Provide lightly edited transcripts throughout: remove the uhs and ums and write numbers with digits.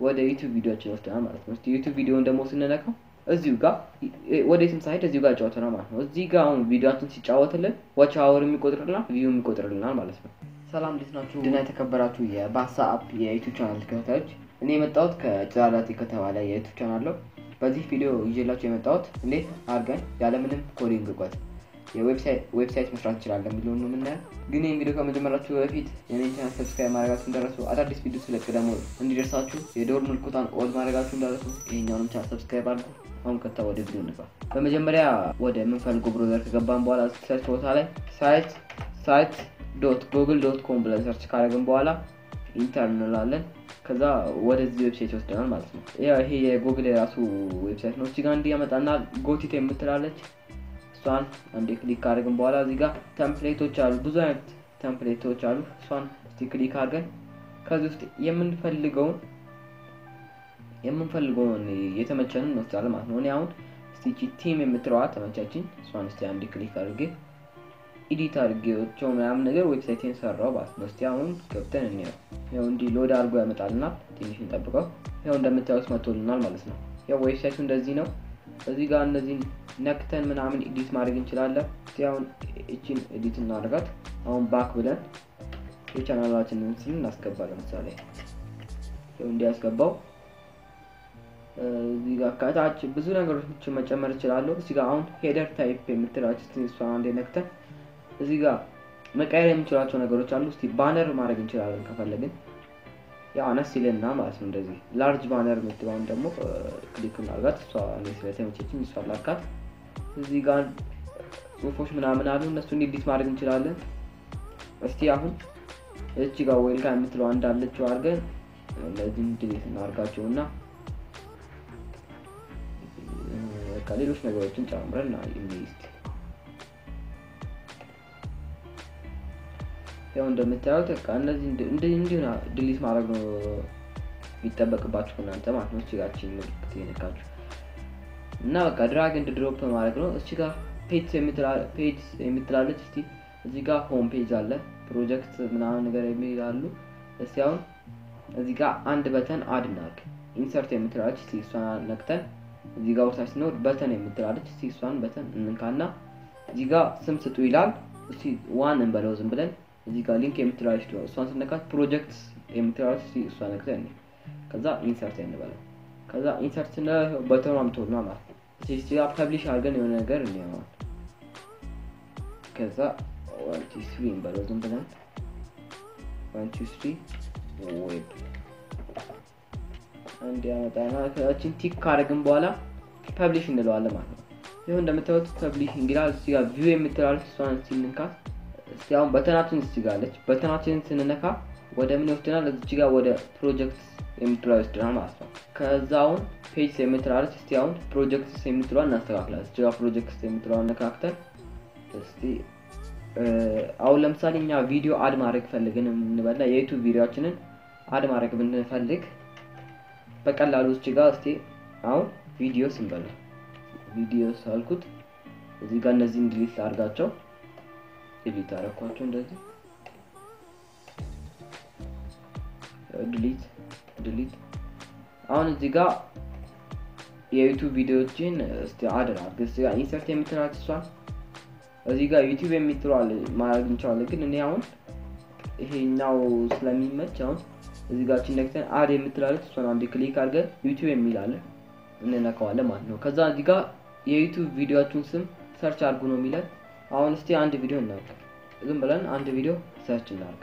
ወደ ዩቲዩብ ቪዲዮአችን ወስደናል ማለት ነው። እስቲ ዩቲዩብ ቪዲዮውን ደግሞ ስንነካው እዚሁ ጋር ወዴትም ሳይድ እዚሁ ጋር ጫወተናል ማለት ነው። እዚህ ጋር አሁን ቪዲዮአችን ሲጫወትልን ዋች አወር የሚቆጥርልናል ቪው የሚቆጥርልናል ማለት ነው። ሰላም እንዴት ናችሁ? ድና የተከበራችሁ የባሳ አፕ የዩቲዩብ ቻናል ተከታታዮች፣ እኔ የመጣሁት ከጫላቲ ከተባለ የዩቲዩብ ቻናል ነው። በዚህ ቪዲዮ ይዤላችሁ የመጣሁት እንዴት አድርገን ያለምንም ኮዲንግ እውቀት የዌብሳይት መስራት እንችላለን የሚለውን ነው የምናየው። ግን ይህን ቪዲዮ ከመጀመራችሁ በፊት የኔን ቻናል ሰብስክራይብ ማድረጋችሁ እንዳትረሱ፣ አዳዲስ ቪዲዮ ስለቅ ደግሞ እንዲደርሳችሁ የደወል ምልክቱን ኦል ማድረጋችሁ እንዳትረሱ። ይሄኛውንም ቻናል ሰብስክራይብ አድርጉ። አሁን ቀጥታ ወደ ቪዲዮ እንግባ። በመጀመሪያ ወደ የምንፈልገው ብራውዘር ከገባን በኋላ ሰርች ቦታ ላይ site.google.com ብለን ሰርች ካደረግን በኋላ ኢንተር እንላለን። ከዛ ወደዚህ ዌብሳይት ይወስደናል ማለት ነው። ይሄ የጉግል የራሱ ዌብሳይት ነው። እዚህ ጋር እንዲያመጣና ጎቲት የምትላለች እሷን አንዴ ክሊክ ካደረግን በኋላ እዚህ ጋር ቴምፕሌቶች አሉ፣ ብዙ አይነት ቴምፕሌቶች አሉ። እሷን እስቲ ክሊክ አድርገን ከዚህ ውስጥ የምንፈልገውን የተመቸንን እንወስዳለን ማለት ነው። እኔ አሁን እስቲ ቲም የምትለዋ ተመቻችኝ። እሷን እስቲ አንዴ ክሊክ አድርጌ ኤዲት አድርጌው ምናምን ነገር ዌብሳይቴን ሰራው ማለት ነው። እስቲ አሁን ገብተን እንየው። ያው እንዲ ሎድ አድርጎ ያመጣልናል። ትንሽ እንጠብቀው። ያው እንደምታዩት መጥቶልናል ማለት ነው። ያው ዌብሳይቱ እንደዚህ ነው። እዚህ ጋር እነዚህን ነክተን ምናምን ኤዲት ማድረግ እንችላለን። እስቲ አሁን እቺን ኤዲት እናድርጋት። አሁን ባክ ብለን የቻናላችንን ስም እናስገባለን። ለምሳሌ ያው እንዲያስገባው እዚህ ጋር ከታች ብዙ ነገሮችን መጨመር ይችላልው። እዚህ ጋር አሁን ሄደር ታይፕ የምትላችሁ እሷን አንዴ ነክተን እዚህ ጋር መቀየር የምንችላቸው ነገሮች አሉ። እስቲ ባነር ማድረግ እንችላለን ከፈለግን። ያው አነስ ይለና ማለት ነው። እንደዚህ ላርጅ ባነር የምትባውን ደግሞ ክሊክ እናድርጋት። እሷ እኔ ስለተመቸችኝ እሷ ላካት። እዚህ ጋር ጽሁፎች ምናምን አሉ፣ እነሱን ኤዲት ማድረግ እንችላለን። እስቲ አሁን እቺ ጋር ዌልካም የምትለው እንዳለችው አድርገን እንደዚህ ዲሊት እናድርጋቸውና ሌሎች ነገሮችን ጨምረን ኢንሊስት ያው እንደምታዩት እነዚህ እንዲሁና ዲሊት ማድረግ ነው የሚጠበቅባችሁ እናንተ ማለት ነው። እቺ ጋርችን ምልክት የነካችሁ እና በቃ ድራግ ኤንድ ድሮፕ ማድረግ ነው። እቺ ጋር ፔጅ የምትላለች እስቲ እዚህ ጋር ሆም ፔጅ አለ፣ ፕሮጀክት ምናምን ነገር የሚላሉ። እስቲ አሁን እዚህ ጋር አንድ በተን አድ እናድርግ። ኢንሰርት የምትላለች እስቲ እሷን ነክተን እዚህ ጋር ወርታች ነው በተን የምትላለች እስቲ እሷን በተን እንንካና እዚህ ጋር ስም ስጡ ይላል። እስቲ ዋን እንበለው ዝም ብለን። እዚህ ጋር ሊንክ የምትላለች ነው እሷን ስንነካት ፕሮጀክት የምትላለች እስቲ እሷን ነክተን ከዛ ኢንሰርት እንበለው። ከዛ ኢንሰርት ነው በተኑ አምጥቶልና ማለት ነው። እስቲ ጋር ፐብሊሽ አድርገን የሆነ ነገር እንየው። ከዛ 1 2 3 እንበለው ዝም ብለን 1 2 3 ዌብ አንድ ያመጣና ከአችን ቲክ ካደረግን በኋላ ፐብሊሽ እንለዋለን ማለት ነው። ይሄው እንደምታዩት ፐብሊሽ እንግዲህ እዚህ ጋር ቪው የምትላለች እሷን ስንነካ እስቲ አሁን በተናችን እዚህ ጋር አለች። በተናችን ስንነካ ወደ ምን ይወስደናል? እዚህ ጋር ወደ ፕሮጀክት የምትለው ይወስደናል ማለት ነው። ከዛ አሁን ፔጅ የምትላለች እስቲ አሁን ፕሮጀክትስ የምትለው እናስተካክላለን። እዚህ ጋር ፕሮጀክትስ የምትለው ነካክተን እስቲ አሁን ለምሳሌ እኛ ቪዲዮ አድ ማድረግ ፈልገን እንበላ የዩቲዩብ ቪዲዮአችንን አድ ማድረግ ብንፈልግ በቀላሉ እዚህ ጋር እስቲ አሁን ቪዲዮ ስንበላ ቪዲዮ ሳልኩት እዚህ ጋር እነዚህን ዲሊት አድርጋቸው ዲሊት አደረኳቸው እንደዚህ ዲሊት አሁን እዚህ ጋር የዩቲዩብ ቪዲዮዎችን እስቲ አድ አድርግ። እዚህ ጋር ኢንሰርት የምትላለች እሷን እዚህ ጋር ዩቲዩብ የምትለው ማድረግ እንችላለን። ግን እኔ አሁን ይሄኛው ስለሚመች አሁን እዚህ ጋር ነክተን አድ የምትላለች እሷን አንዴ ክሊክ አድርገን ዩቲዩብ የሚል አለ እንነካዋለን ማለት ነው። ከዛ እዚህ ጋር የዩቲዩብ ቪዲዮአችሁን ስም ሰርች አድርጉ ነው የሚለን። አሁን እስቲ አንድ ቪዲዮ እናድርግ። ዝም ብለን አንድ ቪዲዮ ሰርች እናድርግ።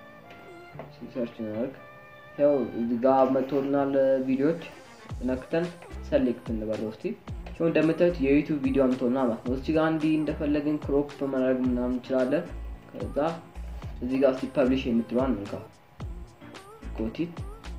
ያው እዚህ ጋር መጥቶልናል ቪዲዮዎች ነክተን ሰሌክት እንበለው እስቲ። ይሄው እንደምታዩት የዩቲዩብ ቪዲዮ አምጥቶልናል ማለት ነው። እዚህ ጋር አንዲ እንደፈለግን ክሮፕ ማድረግ ምናምን እንችላለን። ከዛ እዚህ ጋር እስቲ ፐብሊሽ የምትለዋን እንካ ጎቲት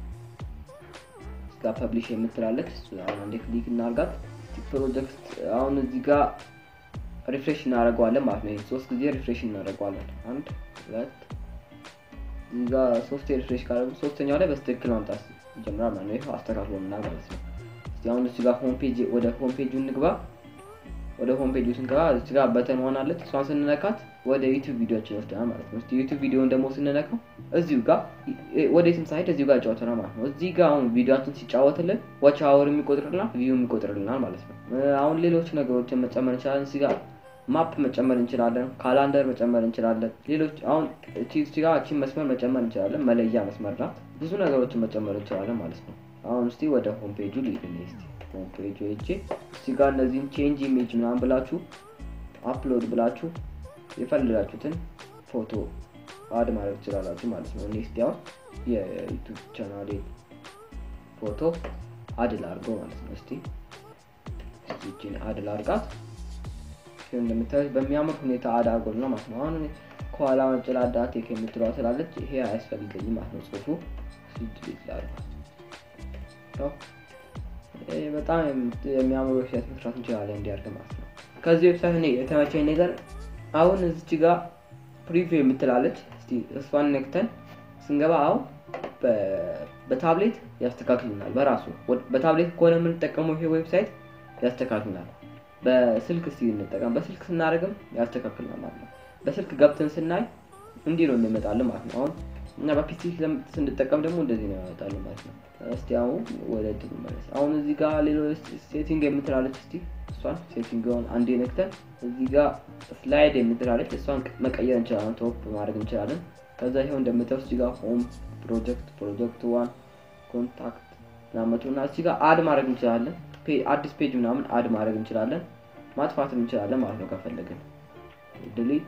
ጋር ፐብሊሽ የምትላለች አሁን አንዴ ክሊክ እናርጋት። ፕሮጀክት አሁን እዚህ ጋር ሪፍሬሽ እናደርገዋለን ማለት ነው። 3 ጊዜ ሪፍሬሽ እናደርገዋለን። 1 2 እዚህ ጋር 3 ሪፍሬሽ ካደረግን ሶስተኛው ላይ በስትክክል ማምጣት ጀምራ ማለት ነው። ይሄው አስተካክሎና ማለት ነው። እስቲ አሁን እዚህ ጋር ሆም ፔጅ ወደ ሆም ፔጁ እንግባ። ወደ ሆም ፔጁ ስንገባ እዚህ ጋር በተን ሆናለች። እሷን ስንነካት ወደ ዩቲዩብ ቪዲዮችን ወስደናል ማለት ነው። እስቲ ዩቲዩብ ቪዲዮን ደግሞ ስንነካው እዚሁ ጋር ወዴትም ሳይሄድ እዚሁ ጋር ጫወተናል ማለት ነው። እዚህ ጋር አሁን ቪዲዮአችን ሲጫወትልን ዋች አወር የሚቆጥርልናል፣ ቪው የሚቆጥርልናል ማለት ነው። አሁን ሌሎች ነገሮችን መጨመር እንችላለን። እዚህ ጋር ማፕ መጨመር እንችላለን፣ ካላንደር መጨመር እንችላለን። ሌሎች አሁን እዚህ ጋር እቺን መስመር መጨመር እንችላለን፣ መለያ መስመር ናት። ብዙ ነገሮችን መጨመር እንችላለን ማለት ነው። አሁን እስቲ ወደ ሆም ፔጁ ልሂድልኝ። እስቲ ሆም ፔጁ ሄጄ እዚህ ጋር እነዚህን ቼንጅ ኢሜጅ ምናምን ብላችሁ አፕሎድ ብላችሁ የፈለጋችሁትን ፎቶ አድ ማድረግ ትችላላችሁ ማለት ነው። እኔ እስቲ አሁን የዩቲዩብ ቻናሌ ፎቶ አድ ላድርገው ማለት ነው። እስቲ እቺን አድ ላድርጋት። እንደምታዩት በሚያምር ሁኔታ አድ አድርጎልናል ማለት ነው። አሁን ከኋላ መጨላዳ ቴክ የምትለው ስላለች ይሄ አያስፈልገኝም ማለት ነው። ጽሁፉ ዲሊት ላድርገው። በጣም የሚያምር ዌብሳይት መስራት እንችላለን እንዲያርግ ማለት ነው። ከዚህ ዌብሳይት እኔ የተመቸኝ ነገር አሁን እዚች ጋር ፕሪቪው የምትላለች እስቲ እሷን ነክተን ስንገባ አሁን በታብሌት ያስተካክልናል በራሱ። በታብሌት ከሆነ የምንጠቀመው ይሄ ዌብሳይት ያስተካክልናል። በስልክ እስቲ እንጠቀም። በስልክ ስናደርግም ያስተካክልናል ማለት ነው። በስልክ ገብተን ስናይ እንዲህ ነው የሚመጣልን ማለት ነው። አሁን እና በፒሲ ስንጠቀም ደግሞ እንደዚህ ነው ያመጣልን ማለት ነው። እስቲ አሁን ወደ እንትኑ ማለት አሁን እዚህ ጋር ሌሎች ሴቲንግ የምትላለች እስቲ እሷን ሴቲንግን አንዴ ነክተን እዚህ ጋር ስላይድ የምትላለች እሷን መቀየር እንችላለን፣ ቶፕ ማድረግ እንችላለን። ከዛ ይሄው እንደምታዩት እዚህ ጋር ሆም ፕሮጀክት 1 ኮንታክት ናመቱና እዚህ ጋር አድ ማድረግ እንችላለን። አዲስ ፔጅ ምናምን አድ ማድረግ እንችላለን፣ ማጥፋትም እንችላለን ማለት ነው ከፈለግን። ዲሊት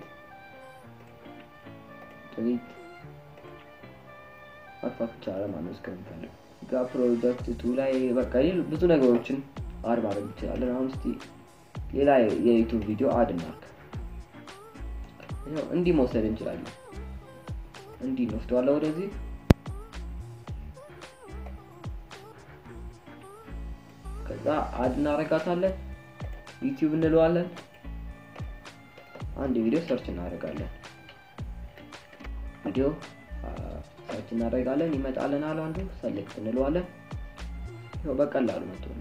ማጥፋት እንችላለን ማለት ነው እስከምንፈልግ። ጋር ፕሮጀክት 2 ላይ በቃ ብዙ ነገሮችን አድ ማድረግ እንችላለን። አሁን እስቲ ሌላ የዩቲዩብ ቪዲዮ አድ እናድርግ። ይሄው እንዲህ መውሰድ እንችላለን። እንዲህ እንወስደዋለን ወደዚህ። ከዛ አድ እናደርጋታለን፣ ዩቲዩብ እንለዋለን። አንድ ቪዲዮ ሰርች እናደርጋለን። ቪዲዮ ሰርች እናደርጋለን፣ ይመጣልናል። አንዱ ሰሌክት እንለዋለን። ይሄው በቀላሉ መጥቶልናል።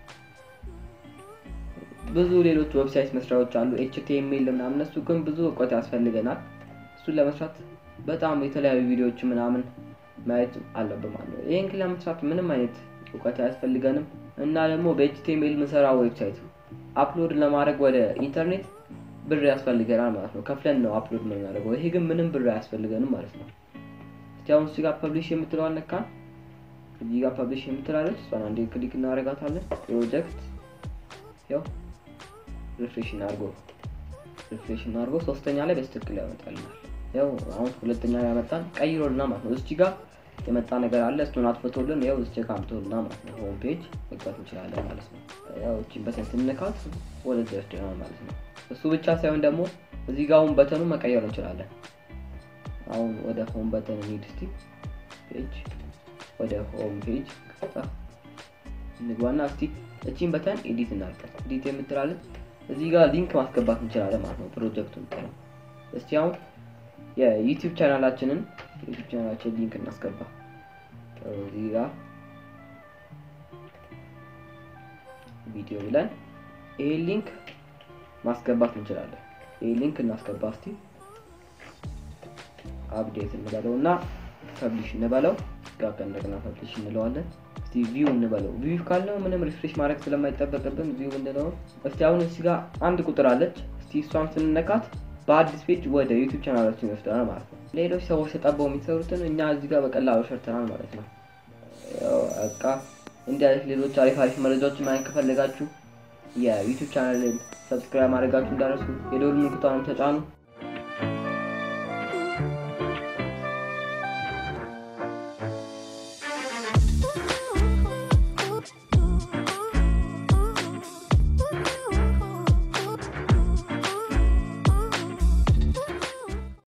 ብዙ ሌሎች ዌብሳይት መስሪያዎች አሉ HTML ምናምን፣ እነሱ ግን ብዙ እውቀት ያስፈልገናል። እሱን ለመስራት በጣም የተለያዩ ቪዲዮዎች ምናምን ማየት አለብን ማለት ነው። ይሄን ለመስራት ምንም አይነት እውቀት አያስፈልገንም። እና ደግሞ በHTML የምንሰራው ዌብሳይት አፕሎድ ለማድረግ ወደ ኢንተርኔት ብር ያስፈልገናል ማለት ነው። ከፍለን ነው አፕሎድ የምናደርገው። ይሄ ግን ምንም ብር አያስፈልገንም ማለት ነው። እስቲ አሁን እዚህ ጋር ፐብሊሽ የምትለው አነካን። እዚህ ጋር ፐብሊሽ የምትላለች እሷን አንዴ ክሊክ እናደርጋታለን። ፕሮጀክት ያው ሪፍሬሽ እናድርገው ሶስተኛ ላይ በስትክክል ያመጣልናል። ያው አሁን ሁለተኛ ላይ ያመጣን ቀይሮልና ማለት ነው። እዚህ ጋር የመጣ ነገር አለ፣ እሱን አጥፍቶልን ያው እዚህ ጋር አምጥቶልና ማለት ነው። ሆም ፔጅ መግባት እንችላለን ማለት ነው። ያው እቺን በተን ስንነካት ወደዚህ ያስደናል ማለት ነው። እሱ ብቻ ሳይሆን ደግሞ እዚህ ጋር አሁን በተኑ መቀየር እንችላለን። አሁን ወደ ሆም በተን እንሂድ እስቲ። ፔጅ ወደ ሆም ፔጅ እንግባና እስቲ እቺን በተን ኤዲት እናድርጋት። ኤዲት የምትላለች እዚህ ጋር ሊንክ ማስገባት እንችላለን ማለት ነው። ፕሮጀክቱን ነው። እስቲ አሁን የዩቲዩብ ቻናላችንን ሊንክ እናስገባ። እዚህ ጋር ቪዲዮ ብለን ይሄ ሊንክ ማስገባት እንችላለን። ይሄ ሊንክ እናስገባ እስቲ። አፕዴት እንበለውና ፐብሊሽ እንበለው። ጋር እንደገና ፐብሊሽ እንለዋለን። እስቲ ቪው እንበለው። ቪው ካለው ምንም ሪፍሬሽ ማድረግ ስለማይጠበቅብን ቪው እንለው። እስቲ አሁን እዚህ ጋር አንድ ቁጥር አለች። እስቲ እሷን ስንነካት በአዲስ ፔጅ ወደ ዩቲዩብ ቻናላችን ይወስደናል ማለት ነው። ሌሎች ሰዎች ተጣበው የሚሰሩትን እኛ እዚህ ጋር በቀላሉ ሰርተናል ማለት ነው። ያው በቃ እንዲህ አይነት ሌሎች አሪፍ መረጃዎችን ማየት ከፈለጋችሁ የዩቲዩብ ቻናልን ሰብስክራይብ ማድረጋችሁን እንዳትረሱ። የደወል ምልክቱን ተጫኑ።